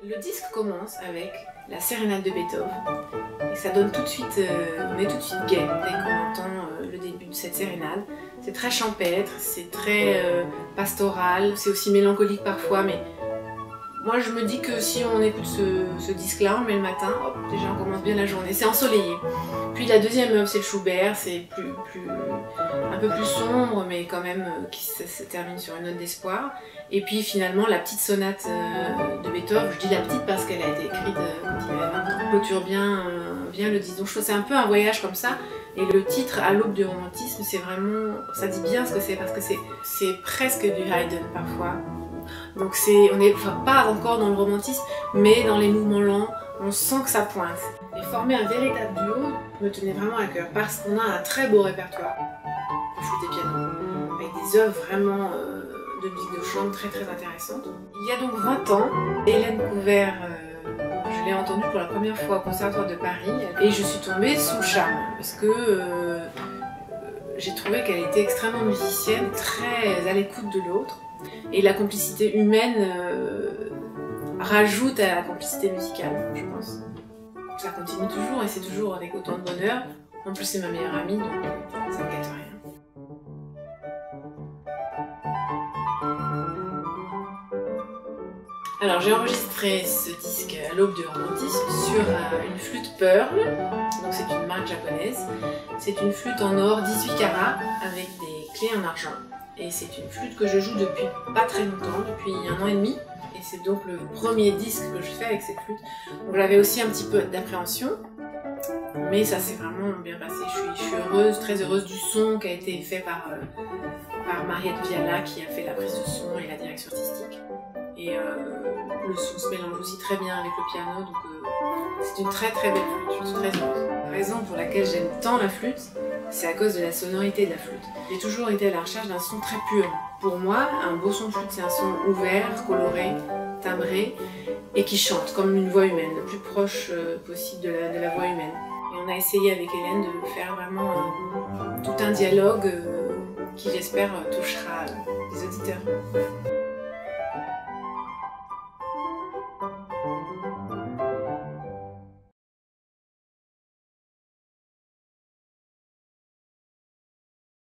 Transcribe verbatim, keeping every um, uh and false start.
Le disque commence avec la sérénade de Beethoven et ça donne tout de suite, euh, on est tout de suite gai dès qu'on entend euh, le début de cette sérénade. C'est très champêtre, c'est très euh, pastoral, c'est aussi mélancolique parfois, mais moi je me dis que si on écoute ce, ce disque-là, on met le matin, hop, déjà on commence bien la journée, c'est ensoleillé. Puis la deuxième œuvre c'est le Schubert, c'est plus, plus, un peu plus sombre, mais quand même euh, qui se, se termine sur une note d'espoir. Et puis finalement la petite sonate euh, de Beethoven, je dis la petite parce qu'elle a été écrite euh, quand il avait vingt ans, clôture bien, euh, bien le disque. Donc je trouve que c'est un peu un voyage comme ça. Et le titre, À l'aube du romantisme, c'est vraiment, ça dit bien ce que c'est, parce que c'est presque du Haydn parfois. Donc c'est, on n'est enfin, pas encore dans le romantisme, mais dans les mouvements lents, on sent que ça pointe. Et former un véritable duo me tenait vraiment à cœur, parce qu'on a un très beau répertoire de flûte et piano, avec des œuvres vraiment euh, de musique de chambre très très intéressantes. Il y a donc vingt ans, Hélène Couvert, euh, je l'ai entendue pour la première fois au Conservatoire de Paris, et je suis tombée sous le charme, parce que euh, j'ai trouvé qu'elle était extrêmement musicienne, très à l'écoute de l'autre. Et la complicité humaine euh, rajoute à la complicité musicale, je pense. Ça continue toujours et c'est toujours avec autant de bonheur. En plus c'est ma meilleure amie, donc ça ne gâte rien. Alors j'ai enregistré ce disque à l'aube du romantisme sur euh, une flûte Pearl, donc c'est une marque japonaise. C'est une flûte en or dix-huit carats avec des clés en argent. Et c'est une flûte que je joue depuis pas très longtemps, depuis un an et demi. Et c'est donc le premier disque que je fais avec cette flûte. Donc j'avais aussi un petit peu d'appréhension, mais ça s'est vraiment bien passé. Je suis, je suis heureuse, très heureuse du son qui a été fait par, euh, par Mariette Viala, qui a fait la prise de son et la direction artistique. Et euh, le son se mélange aussi très bien avec le piano, donc euh, c'est une très très belle flûte, je suis très heureuse. La raison pour laquelle j'aime tant la flûte, c'est à cause de la sonorité de la flûte. J'ai toujours été à la recherche d'un son très pur. Pour moi, un beau son de flûte, c'est un son ouvert, coloré, timbré, et qui chante comme une voix humaine, le plus proche euh, possible de la, de la voix humaine. Et on a essayé avec Hélène de faire vraiment euh, tout un dialogue euh, qui, j'espère, touchera les auditeurs.